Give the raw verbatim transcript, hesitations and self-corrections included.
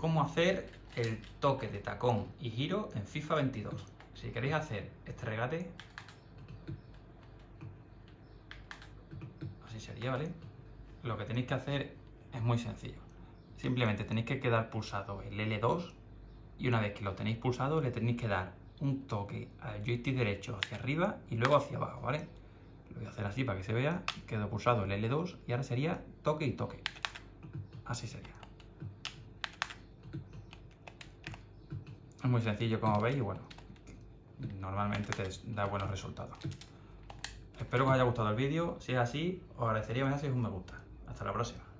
cómo hacer el toque de tacón y giro en FIFA veintidós. Si queréis hacer este regate, así sería, ¿vale? Lo que tenéis que hacer es muy sencillo. Simplemente tenéis que quedar pulsado el L dos y una vez que lo tenéis pulsado le tenéis que dar un toque al joystick derecho hacia arriba y luego hacia abajo, ¿vale? Lo voy a hacer así para que se vea. Quedó pulsado el L dos y ahora sería toque y toque. Así sería. Es muy sencillo, como veis, y bueno, normalmente te da buenos resultados. Espero que os haya gustado el vídeo. Si es así, os agradecería que me deis un me gusta. Hasta la próxima.